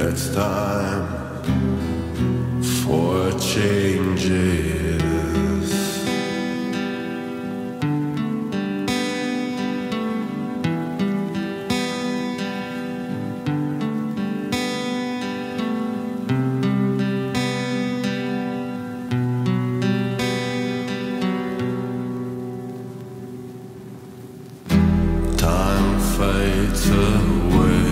It's time for changes. Time fades away.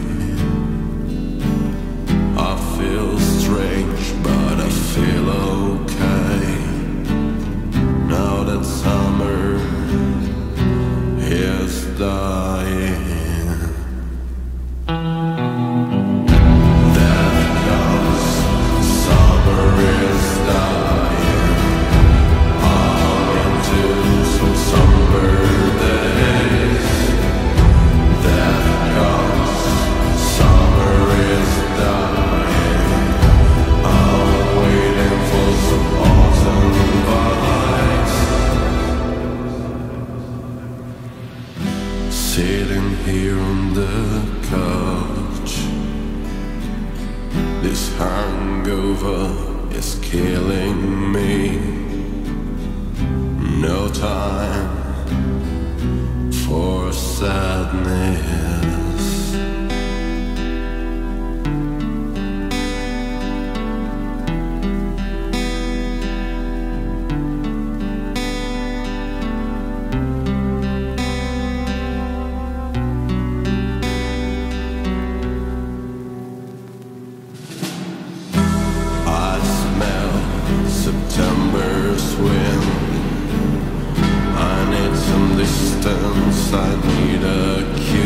I feel strange, but I feel okay. Now that summer is dying, that comes, summer is dying. I'm into some summer days. That comes, summer is dying. I'm waiting for some autumn vibes. Sitting here on the couch, this hangover is killing me. No time for sadness. I smell September's wind. I need some distance, I need a cue.